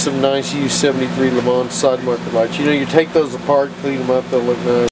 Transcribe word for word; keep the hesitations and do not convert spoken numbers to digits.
Some nice U seventy-three Lemans side marker lights. You know, you take those apart, clean them up, they'll look nice.